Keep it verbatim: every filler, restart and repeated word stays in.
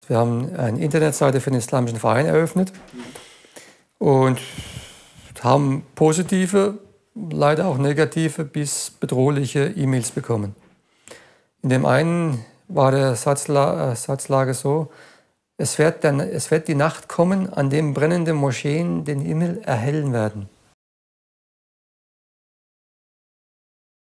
Wir haben eine Internetseite für den Islamischen Verein eröffnet und haben positive, leider auch negative bis bedrohliche E-Mails bekommen. In dem einen war der Satzla Satzlage so: Es wird, dann, es wird die Nacht kommen, an dem brennende Moscheen den Himmel erhellen werden.